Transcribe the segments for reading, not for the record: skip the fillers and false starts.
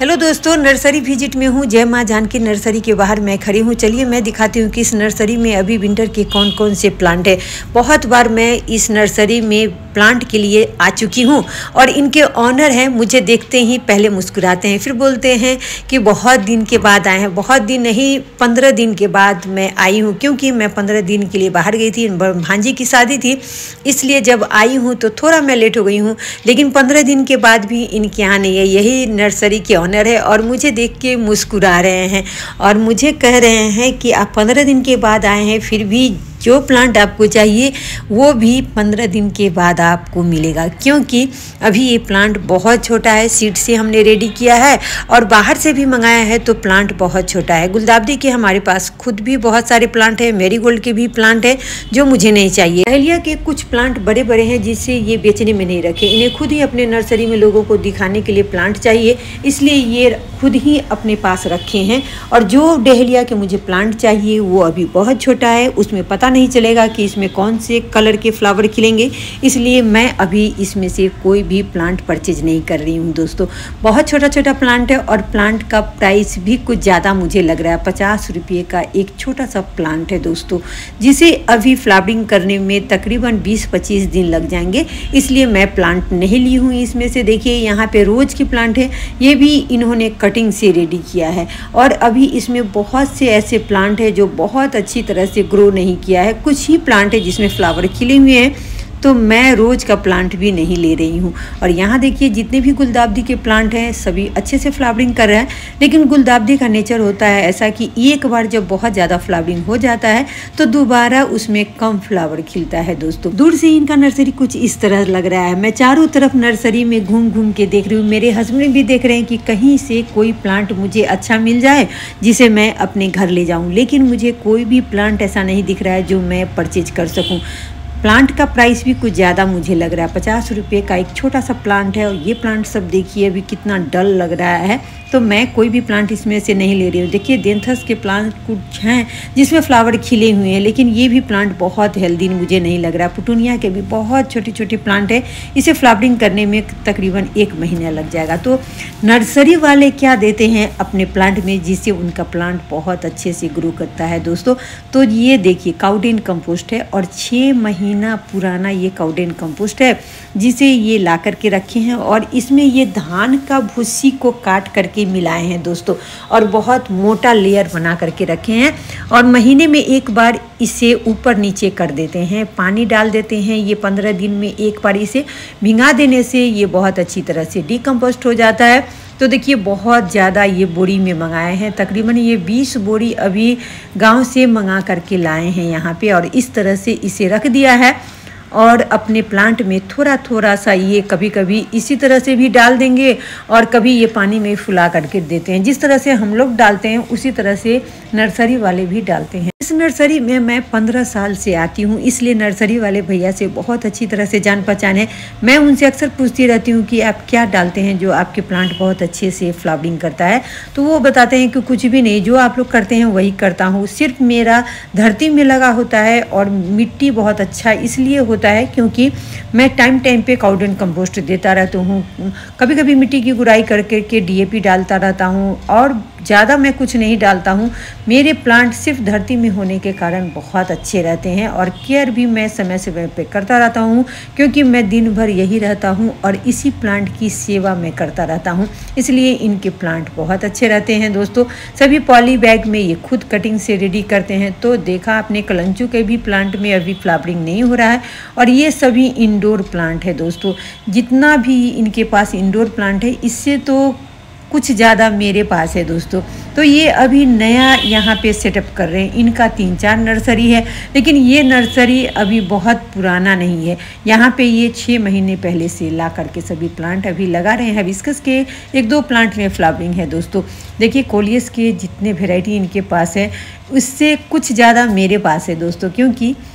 Hello दोस्तों, nursery visit में हूँ। जय माँ जानकी नर्सरी के बाहर मैं खड़ी हूँ। चलिए मैं दिखाती हूँ कि इस नर्सरी में अभी विंटर के कौन कौन से प्लांट है। बहुत बार मैं इस नर्सरी में प्लांट के लिए आ चुकी हूँ और इनके ऑनर हैं, मुझे देखते ही पहले मुस्कुराते हैं, फिर बोलते हैं कि बहुत दिन के बाद आए हैं। बहुत दिन नहीं, 15 दिन के बाद मैं आई हूँ, क्योंकि मैं 15 दिन के लिए बाहर गई थी। भांजी की शादी थी, इसलिए जब आई हूँ तो थोड़ा मैं लेट हो गई हूँ, लेकिन 15 दिन के बाद भी इनके यहाँ नहीं है। यही नर्सरी के ऑनर है और मुझे देख के मुस्कुरा रहे हैं और मुझे कह रहे हैं कि आप 15 दिन के बाद आए हैं, फिर भी जो प्लांट आपको चाहिए वो भी 15 दिन के बाद आपको मिलेगा, क्योंकि अभी ये प्लांट बहुत छोटा है। सीड से हमने रेडी किया है और बाहर से भी मंगाया है, तो प्लांट बहुत छोटा है। गुलदावदी के हमारे पास खुद भी बहुत सारे प्लांट है, मेरीगोल्ड के भी प्लांट है जो मुझे नहीं चाहिए। डहेलिया के कुछ प्लांट बड़े बड़े हैं जिससे ये बेचने में नहीं रखे। इन्हें खुद ही अपने नर्सरी में लोगों को दिखाने के लिए प्लांट चाहिए, इसलिए ये खुद ही अपने पास रखे हैं। और जो डहेलिया के मुझे प्लांट चाहिए वो अभी बहुत छोटा है, उसमें पता नहीं चलेगा कि इसमें कौन से कलर के फ्लावर खिलेंगे, इसलिए मैं अभी इसमें से कोई भी प्लांट परचेज नहीं कर रही हूँ। दोस्तों, बहुत छोटा छोटा प्लांट है और प्लांट का प्राइस भी कुछ ज़्यादा मुझे लग रहा है। 50 रुपये का एक छोटा सा प्लांट है दोस्तों, जिसे अभी फ्लावरिंग करने में तकरीबन 20-25 दिन लग जाएंगे, इसलिए मैं प्लांट नहीं ली हूँ इसमें से। देखिए यहाँ पे रोज़ की प्लांट है, ये भी इन्होंने कटिंग से रेडी किया है। और अभी इसमें बहुत से ऐसे प्लांट है जो बहुत अच्छी तरह से ग्रो नहीं किया है। कुछ ही प्लांट है जिसमें फ्लावर खिले हुए हैं, तो मैं रोज़ का प्लांट भी नहीं ले रही हूँ। और यहाँ देखिए जितने भी गुलदावदी के प्लांट हैं सभी अच्छे से फ्लावरिंग कर रहे हैं, लेकिन गुलदावदी का नेचर होता है ऐसा कि एक बार जब बहुत ज़्यादा फ्लावरिंग हो जाता है तो दोबारा उसमें कम फ्लावर खिलता है। दोस्तों, दूर से इनका नर्सरी कुछ इस तरह लग रहा है। मैं चारों तरफ नर्सरी में घूम घूम के देख रही हूँ। मेरे हस्बैंड भी देख रहे हैं कि कहीं से कोई प्लांट मुझे अच्छा मिल जाए जिसे मैं अपने घर ले जाऊँ, लेकिन मुझे कोई भी प्लांट ऐसा नहीं दिख रहा है जो मैं परचेज कर सकूँ। प्लांट का प्राइस भी कुछ ज़्यादा मुझे लग रहा है। 50 रुपये का एक छोटा सा प्लांट है और ये प्लांट सब देखिए अभी कितना डल लग रहा है, तो मैं कोई भी प्लांट इसमें से नहीं ले रही हूँ। देखिए डेंथस के प्लांट कुछ हैं जिसमें फ्लावर खिले हुए हैं, लेकिन ये भी प्लांट बहुत हेल्दी मुझे नहीं लग रहा। पुटूनिया के भी बहुत छोटे छोटे प्लांट है, इसे फ्लावरिंग करने में तकरीबन 1 महीना लग जाएगा। तो नर्सरी वाले क्या देते हैं अपने प्लांट में जिससे उनका प्लांट बहुत अच्छे से ग्रो करता है। दोस्तों, तो ये देखिए काउडेन कंपोस्ट है और 6 महीना पुराना ये काउडेन कंपोस्ट है जिसे ये ला करके रखे हैं और इसमें ये धान का भूसी को काट करके मिलाए हैं दोस्तों, और बहुत मोटा लेयर बना करके रखे हैं। और महीने में एक बार इसे ऊपर नीचे कर देते हैं, पानी डाल देते हैं। ये 15 दिन में एक बार इसे भिंगा देने से ये बहुत अच्छी तरह से डिकम्पोस्ट हो जाता है। तो देखिए बहुत ज़्यादा ये बोरी में मंगाए हैं, तकरीबन ये 20 बोरी अभी गांव से मंगा करके लाए हैं यहाँ पे, और इस तरह से इसे रख दिया है। और अपने प्लांट में थोड़ा थोड़ा सा ये कभी कभी इसी तरह से भी डाल देंगे और कभी ये पानी में फुला करके देते हैं। जिस तरह से हम लोग डालते हैं उसी तरह से नर्सरी वाले भी डालते हैं। इस नर्सरी में मैं 15 साल से आती हूँ, इसलिए नर्सरी वाले भैया से बहुत अच्छी तरह से जान पहचान है। मैं उनसे अक्सर पूछती रहती हूँ कि आप क्या डालते हैं जो आपके प्लांट बहुत अच्छे से फ्लावरिंग करता है, तो वो बताते हैं कि कुछ भी नहीं, जो आप लोग करते हैं वही करता हूँ। सिर्फ मेरा धरती में लगा होता है और मिट्टी बहुत अच्छा इसलिए होता है क्योंकि मैं टाइम टाइम पे काउडेन कंपोस्ट देता रहता हूँ। कभी कभी मिट्टी की गुड़ाई करके DAP डालता रहता हूँ और ज़्यादा मैं कुछ नहीं डालता हूँ। मेरे प्लांट सिर्फ धरती में होने के कारण बहुत अच्छे रहते हैं और केयर भी मैं समय समय पे करता रहता हूँ, क्योंकि मैं दिन भर यही रहता हूँ और इसी प्लांट की सेवा मैं करता रहता हूँ, इसलिए इनके प्लांट बहुत अच्छे रहते हैं। दोस्तों, सभी पॉली बैग में ये खुद कटिंग से रेडी करते हैं। तो देखा आपने कलंचू के भी प्लांट में अभी फ्लावरिंग नहीं हो रहा है और ये सभी इंडोर प्लांट है। दोस्तों, जितना भी इनके पास इंडोर प्लांट है इससे तो कुछ ज़्यादा मेरे पास है। दोस्तों, तो ये अभी नया यहाँ पे सेटअप कर रहे हैं। इनका 3-4 नर्सरी है, लेकिन ये नर्सरी अभी बहुत पुराना नहीं है। यहाँ पे ये 6 महीने पहले से ला करके सभी प्लांट अभी लगा रहे हैं। हिबिस्कस के 1-2 प्लांट में फ्लावरिंग है। दोस्तों, देखिए कोलियस के जितने वेराइटी इनके पास है उससे कुछ ज़्यादा मेरे पास है। दोस्तों, क्योंकि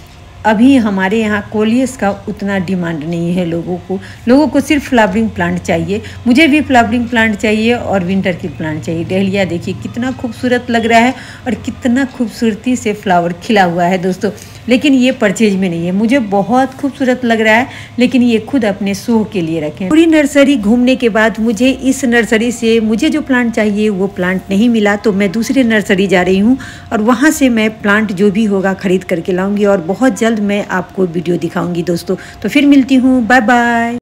अभी हमारे यहाँ कोलियस का उतना डिमांड नहीं है। लोगों को सिर्फ फ्लावरिंग प्लांट चाहिए। मुझे भी फ्लावरिंग प्लांट चाहिए और विंटर की प्लांट चाहिए। डहलिया देखिए कितना खूबसूरत लग रहा है और कितना खूबसूरती से फ्लावर खिला हुआ है दोस्तों, लेकिन ये परचेज में नहीं है। मुझे बहुत खूबसूरत लग रहा है, लेकिन ये खुद अपने शो के लिए रखें। पूरी नर्सरी घूमने के बाद मुझे इस नर्सरी से मुझे जो प्लांट चाहिए वो प्लांट नहीं मिला, तो मैं दूसरी नर्सरी जा रही हूँ और वहाँ से मैं प्लांट जो भी होगा खरीद करके लाऊंगी और बहुत जल्द मैं आपको वीडियो दिखाऊंगी दोस्तों। तो फिर मिलती हूँ, बाय बाय।